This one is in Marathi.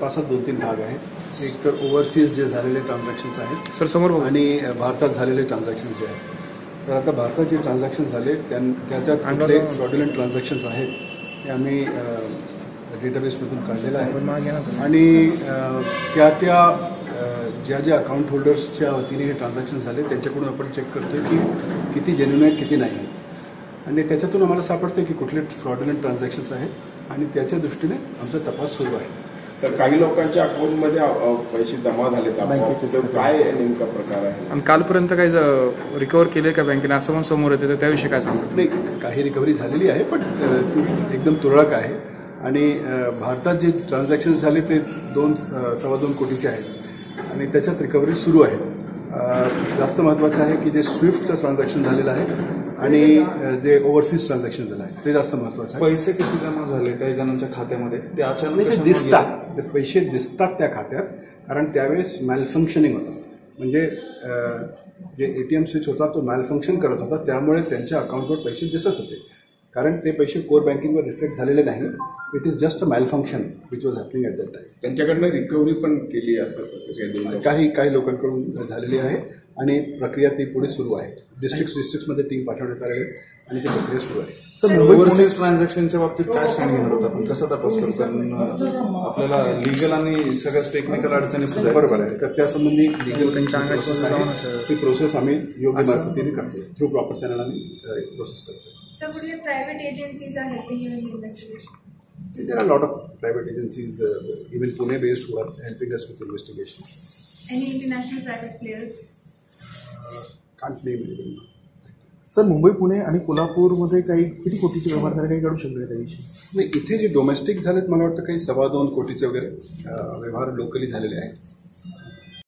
तपासात 2-3 भाग आहेत. एक तर ओव्हरसीज जे झालेले ट्रान्झॅक्शन्स आहेत सर समोर आणि भारतात झालेले ट्रान्झॅक्शन्स जे आहेत. तर आता भारतात जे ट्रान्झॅक्शन्स झाले त्याच्यात कुठले फ्रॉड्युलंट ट्रान्झॅक्शन्स आहेत हे आम्ही डेटाबेसमधून काढलेलं आहे आणि ज्या अकाउंट होल्डर्सच्या वतीने हे ट्रान्झॅक्शन झाले त्यांच्याकडून आपण चेक करतोय की किती जेन्युइन आहेत किती नाही आणि त्याच्यातून आम्हाला सापडतं की कुठले फ्रॉड्युलंट ट्रान्झॅक्शन्स आहेत आणि त्याच्या दृष्टीने आमचा तपास सुरू आहे. तर काही लोकांच्या अकाउंटमध्ये पैसे जमा झालेत काय नेमका प्रकार आहे आणि कालपर्यंत काही रिकव्हर केले का बँकेने असं पण समोर येते तर त्याविषयी काय सांगतात? नाही, काही रिकव्हरी झालेली आहे पण ती एकदम तुरळक आहे आणि भारतात जे ट्रान्झॅक्शन्स झाले ते 2.25 कोटीचे आहेत आणि त्याच्यात रिकव्हरी सुरू आहे. जास्त महत्त्वाचं आहे की जे स्विफ्टचं ट्रान्झॅक्शन झालेलं आहे आणि जे ओव्हरसीज ट्रान्झॅक्शन झालं आहे ते जास्त महत्त्वाचं आहे. पैसे किती जमा झाले काही जणांच्या खात्यामध्ये ते अचानक ते दिसतात, ते पैसे दिसतात त्या खात्यात कारण त्यावेळेस मॅलफंक्शनिंग होतं. म्हणजे जे ATM स्विच होता तो मॅलफंक्शन करत होता त्यामुळे त्यांच्या अकाउंटवर पैसे दिसत होते कारण ते पैसे कोर बँकिंगवर रिफ्लेक्ट झालेले नाही. It is just a malfunction which was happening at that time. त्यांच्याकडनं रिकव्हरी पण केली असं काही लोकांकडून झालेली आहे आणि प्रक्रिया ती पुढे सुरू आहे. डिस्ट्रिक्ट्समध्ये टीम पाठवण्यात आलेली आहे आणि ती प्रक्रिया सुरू आहे. सर, ओव्हरसीज ट्रान्झॅक्शनच्या बाबतीत काय स्टँड घेणार होता आपण कसा तपास करतो? आपल्याला लिगल आणि सगळ्याच टेक्निकल अडचणी सुद्धा बरोबर आहे. तर त्यासंबंधी लिगल ती प्रोसेस आम्ही योग्य मार्फतीने करतो. थ्रू प्रॉपर चॅनल आम्ही प्रोसेस करतो. So, would your private agencies are helping you in the investigation? There are a lot of private agencies, even Pune-based, who are helping us with investigation. Any international private players? Can't name anyone. Sir, Mumbai, Pune आणि कोल्हापूरमध्ये किती कोटीचे व्यवहार झाले काही काढू शकले त्याविषयी? नाही, इथे जे डोमेस्टिक झालेत मला वाटतं काही 2.25 कोटीचे वगैरे व्यवहार लोकली झालेले आहेत.